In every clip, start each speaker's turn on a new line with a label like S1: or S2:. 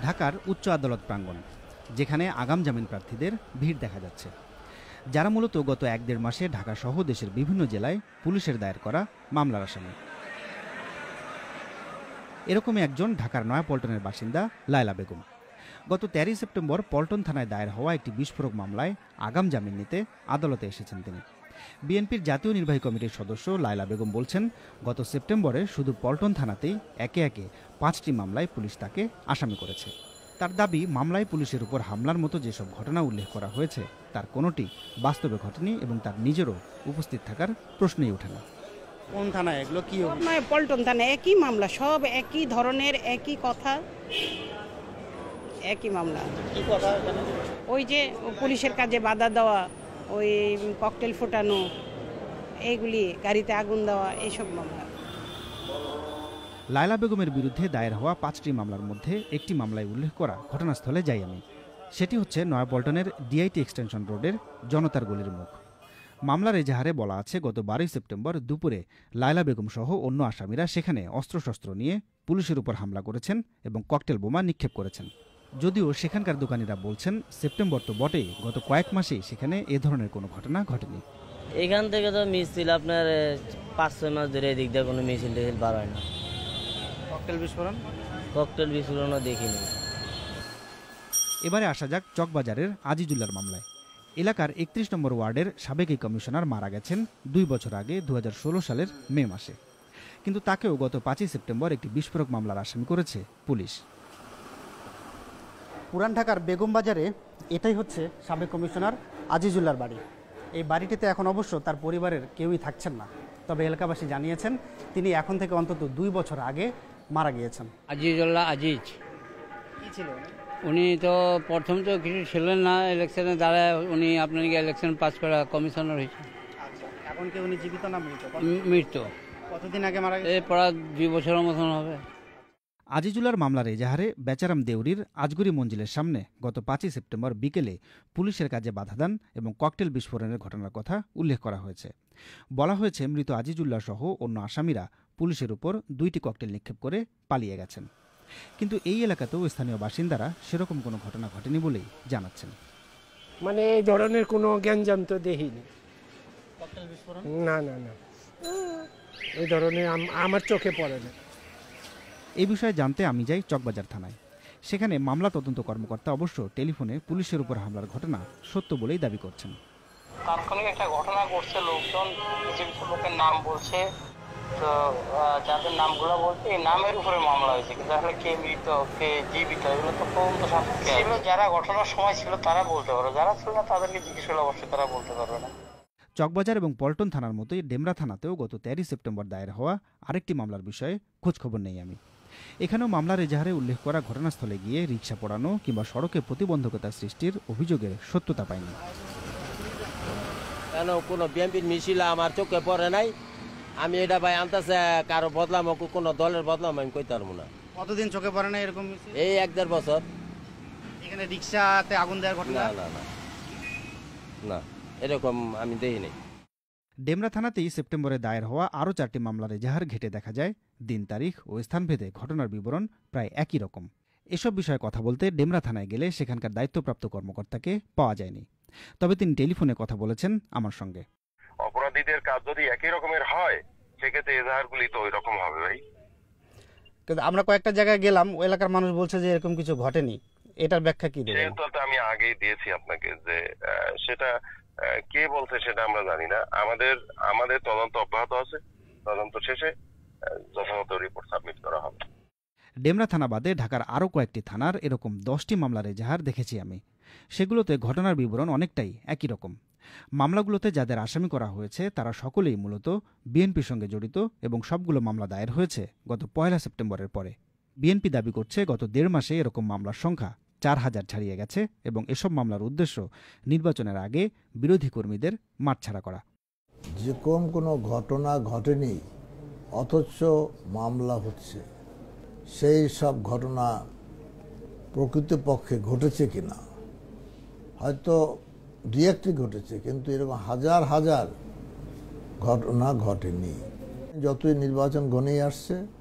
S1: ঢাকার উচ্চ আদালত প্রাঙ্গণ, যেখানে আগাম জামিন প্রার্থীদের ভিড় দেখা যাচ্ছে, যারা মূলত গত 1-1.5 মাসে ঢাকা সহ দেশের বিভিন্ন জেলায় পুলিশের দায়ের করা মামলার আসামি। এরকমই একজন ঢাকার নয়াপল্টনের বাসিন্দা লায়লা বেগম। গত 13 সেপ্টেম্বর পল্টন থানায় দায়ের হওয়া একটি বিস্ফোরক মামলায় আগাম জামিন নিতে আদালতে এসেছেন তিনি। বিএনপির জাতীয় নির্বাহী কমিটির সদস্য লায়লা বেগম বলছেন, গত সেপ্টেম্বরে শুধু পল্টন থানাতেই একে একে 5টি মামলায় পুলিশ তাকে আসামি করেছে। তার দাবি, মামলায় পুলিশের উপর হামলার মতো যেসব ঘটনা উল্লেখ করা হয়েছে তার কোনোটি বাস্তবে ঘটেনি এবং তার নিজেরও উপস্থিত থাকার প্রশ্নই ওঠে না।
S2: কোন থানায় এগুলো? কি
S3: পল্টন থানায় একই মামলা, সব একই ধরনের, একই কথা, একই মামলা।
S2: কি কথা?
S3: ওই যে পুলিশের কাজে বাধা দেওয়া, ওই ককটেল ফোটানো, এইগুলি, গাড়িতে আগুন দেওয়া, এইসব মামলা।
S1: লায়লা বেগমের বিরুদ্ধে দায়ের হওয়া 5টি মামলার মধ্যে একটি মামলায় উল্লেখ করা ঘটনাস্থলে যাই আমি। সেটি হচ্ছে নয়াপল্টনের ডিআইটি এক্সটেনশন রোডের জনতার গলির মুখ। মামলার এজাহারে বলা আছে, গত 12 সেপ্টেম্বর দুপুরে লায়লা বেগম সহ অন্য আসামিরা সেখানে অস্ত্রশস্ত্র নিয়ে পুলিশের উপর হামলা করেছেন এবং ককটেল বোমা নিক্ষেপ করেছেন। যদিও সেখানকার দোকানিরা বলছেন, সেপ্টেম্বর তো বটেই, গত কয়েক মাসেই সেখানে এ ধরনের কোনো ঘটনা ঘটেনি।
S4: এখান থেকে তো মিছিল আপনার 5-6 মাস ধরে এদিক দিয়ে কোনো মিছিল টিছিল বার হয় না। ককটেল বিস্ফোরণও দেখিনি।
S1: এবারে আসা যাক চকবাজারের আজিজুল্লার মামলায়। এলাকার 31 নম্বর ওয়ার্ডের সাবেক এই কমিশনার মারা গেছেন 2 বছর আগে 2016 সালের মে মাসে। কিন্তু তাকেও গত 5 সেপ্টেম্বর একটি বিস্ফোরক মামলার আসামি করেছে পুলিশ।
S2: পুরান ঢাকার বেগম বাজারে এটাই হচ্ছে সাবেক কমিশনার আজিজুল্লার বাড়ি। এই বাড়িটিতে এখন অবশ্য তার পরিবারের কেউই থাকছেন না, তবে এলাকাবাসী জানিয়েছেন তিনি এখন থেকে অন্তত 2 বছর আগে মারা গিয়েছেন।
S5: আজিজুল্লাহ আজিজ
S2: কি ছিল?
S5: উনি তো প্রথম তো কিছু ছিলেন না, ইলেকশনে দাঁড়ায় উনি আপনাকে ইলেকশন পাস করা কমিশনার হয়েছে।
S2: এখন কি উনি জীবিত না মৃত?
S5: মৃত।
S2: কতদিন আগে মারা গেছে?
S5: প্রায় 2 বছরের মতন হবে।
S1: আজিজুল্লার মামলার এজাহারে বেচারাম দেউরির আজগরি মঞ্জিলের সামনে গত 5 সেপ্টেম্বর বিকেলে পুলিশের কাজে বাধা দান এবং ককটেল বিস্ফোরণের ঘটনার কথা উল্লেখ করা হয়েছে। বলা হয়েছে, মৃত আজিজুল্লাহ সহ অন্য আসামিরা পুলিশের উপর 2টি ককটেল নিক্ষেপ করে পালিয়ে গেছেন। কিন্তু এই এলাকাতেও স্থানীয় বাসিন্দারা সেরকম কোনো ঘটনা ঘটেনি বলেই জানাচ্ছেন।
S6: মানে এই ধরনের কোনো জ্ঞানজাম তো দেখিনি। না না না, এই ধরনের আমার চোখে পড়ে না।
S1: এই বিষয়ে জানতে আমি যাই চকবাজার থানায়। সেখানে মামলা তদন্ত কর্মকর্তা অবশ্য টেলিফোনে পুলিশের উপর হামলার ঘটনা সত্য বলেই দাবি করছেন।
S7: তাৎক্ষণিক একটা ঘটনা ঘটছে, লোকজন কিছু কিছু লোকের নাম বলছে, তো যাদের নামগুলো বলছে এই নামের উপরে মামলা হয়েছে, কিন্তু আসলে কে মৃত কে জীবিত এগুলো তো তদন্ত সাপেক্ষে। এগুলো যারা ঘটনার সময় ছিল তারা বলতে পারবে, যারা ছিল না তাদেরকে জিজ্ঞেস করলে অবশ্যই তারা বলতে পারবে না।
S1: চকবাজার এবং পল্টন থানার মতোই ডেমরা থানাতেও গত 13 সেপ্টেম্বর দায়ের হওয়া আরেকটি মামলার বিষয়ে খোঁজখবর নেই আমি। এখানেও মামলার এজাহারে উল্লেখ করা ঘটনাস্থলে গিয়ে রিকশা পোড়ানো কিংবা সড়কে প্রতিবন্ধকতা সৃষ্টির অভিযোগের সত্যতা পায়নি।
S8: কেন কোনো বিএনপির মিছিল আমার চোখে পড়ে নাই। আমি এটা ভাই আনতেছে কারো বদলাম, কোনো দলের বদলাম আমি কইতে পারবো না।
S2: কতদিন চোখে পড়ে না এরকম?
S8: এই 1-1.5 বছর।
S2: এখানে রিকশাতে আগুন দেওয়ার ঘটনা?
S8: না না না, এরকম আমি দেখিনি।
S1: ডেমরা থানাতেই সেপ্টেম্বরে দায়ের হওয়া আরও 4টি মামলার এজাহার ঘেটে দেখা যায় দিন, তারিখ ও স্থানভেদে ঘটনার বিবরণ প্রায় একই রকম। এসব বিষয়ে কথা বলতে ডেমরা থানায় গেলে সেখানকার দায়িত্বপ্রাপ্ত কর্মকর্তাকে পাওয়া যায়নি, তবে তিনি টেলিফোনে কথা বলেছেন আমার সঙ্গে।
S9: অপরাধীদের কাজ যদি একই রকমের হয় সেক্ষেত্রে এজাহারগুলি তো ওই রকম হবে ভাই।
S2: কিন্তু আমরা কয়েকটা জায়গায় গেলাম, ওই এলাকার মানুষ বলছে যে এরকম কিছু ঘটেনি। এটার ব্যাখ্যা কি দেবেন?
S9: সেটা আমি আগেই দিয়েছি আপনাকে, যে সেটা কে বলছে সেটা আমরা জানি না। আমাদের তদন্ত অব্যাহত আছে, তদন্ত শেষে যথাযথ রিপোর্ট সাবমিট করা হবে।
S1: ডেমরা থানা বাদে ঢাকার আরও কয়েকটি থানার এরকম 10টি মামলার এজাহার দেখেছি আমি। সেগুলোতে ঘটনার বিবরণ অনেকটাই একই রকম। মামলাগুলোতে যাদের আসামি করা হয়েছে তারা সকলেই মূলত বিএনপির সঙ্গে জড়িত এবং সবগুলো মামলা দায়ের হয়েছে গত 1 সেপ্টেম্বরের পরে। বিএনপি দাবি করছে গত 1.5 মাসে এরকম মামলার সংখ্যা 4000 ছাড়িয়ে গেছে এবং এসব মামলার উদ্দেশ্য নির্বাচনের আগে বিরোধী কর্মীদের মাঠছাড়া করা।
S10: যেরকম কোনো ঘটনা ঘটেনি অথচ মামলা হচ্ছে, সেই সব ঘটনা প্রকৃতপক্ষে ঘটেছে কিনা, হয়তো 2-1টি ঘটেছে, কিন্তু এরকম হাজার হাজার ঘটনা ঘটেনি। যতই নির্বাচন ঘনিয়ে আসছে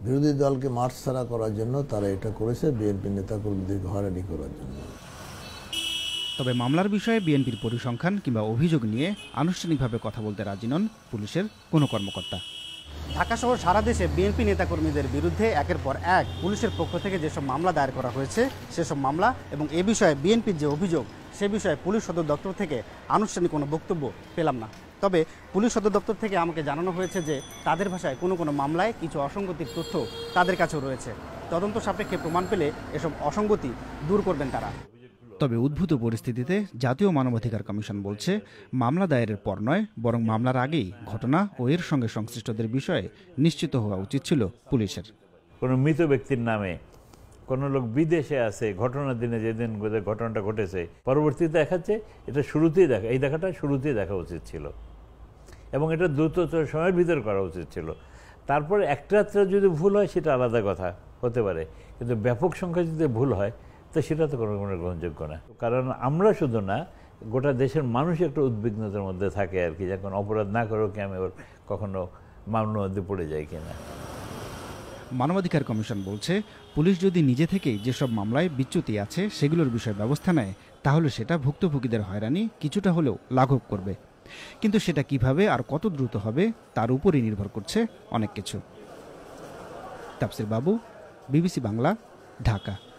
S10: বিরোধী দলকে মাঠ ছাড়া করার জন্য তারা এটা করেছে, বিএনপি নেতাকর্মীদেরকে হয়রানি করার জন্য।
S1: তবে মামলার বিষয়ে বিএনপির পরিসংখ্যান কিংবা অভিযোগ নিয়ে আনুষ্ঠানিকভাবে কথা বলতে রাজি নন পুলিশের কোনো কর্মকর্তা।
S2: ঢাকা সহ সারা দেশে বিএনপি নেতাকর্মীদের বিরুদ্ধে একের পর এক পুলিশের পক্ষ থেকে যেসব মামলা দায়ের করা হয়েছে সেসব মামলা এবং এ বিষয়ে বিএনপির যে অভিযোগ সে বিষয়ে পুলিশ সদর দপ্তর থেকে আনুষ্ঠানিক কোনো বক্তব্য পেলাম না। তবে পুলিশ সদর দপ্তর থেকে আমাকে জানানো হয়েছে যে তাদের ভাষায় কোনো মামলায় কিছু অসঙ্গতির তথ্য তাদের কাছেও রয়েছে। তদন্ত সাপেক্ষে প্রমাণ পেলে এসব অসঙ্গতি দূর করবেন তারা।
S1: তবে উদ্ভূত পরিস্থিতিতে জাতীয় মানবাধিকার কমিশন বলছে, মামলা দায়েরের পর নয় বরং মামলার আগেই ঘটনা ও এর সঙ্গে সংশ্লিষ্টদের বিষয়ে নিশ্চিত হওয়া উচিত ছিল পুলিশের।
S11: কোনো মৃত ব্যক্তির নামে কোনো লোক বিদেশে আছে, ঘটনার দিনে যেদিন ঘটনাটা ঘটেছে পরবর্তীতে দেখাচ্ছে, এটা শুরুতেই এই দেখাটা শুরুতেই দেখা উচিত ছিল এবং এটা দ্রুত সময়ের ভিতরে করা উচিত ছিল। তারপরে একটা যদি ভুল হয় সেটা আলাদা কথা হতে পারে, কিন্তু ব্যাপক সংখ্যায় যদি ভুল হয় তো সেটা তো কোনো গ্রহণযোগ্য না। কারণ আমরা শুধু না, গোটা দেশের মানুষ একটা উদ্বিগ্নতার মধ্যে থাকে আর কি, যখন অপরাধ না করেও কি আমি কখনো মামলার মধ্যে পড়ে যাই কিনা।
S1: মানবাধিকার কমিশন বলছে, পুলিশ যদি নিজে থেকেই যেসব মামলায় বিচ্যুতি আছে সেগুলোর বিষয়ে ব্যবস্থা নেয় তাহলে সেটা ভুক্তভোগীদের হয়রানি কিছুটা হলেও লাঘব করবে। কিন্তু সেটা কিভাবে আর কত দ্রুত হবে তার উপরই নির্ভর করছে অনেক কিছু। তাফসির বাবু, বিবিসি বাংলা, ঢাকা।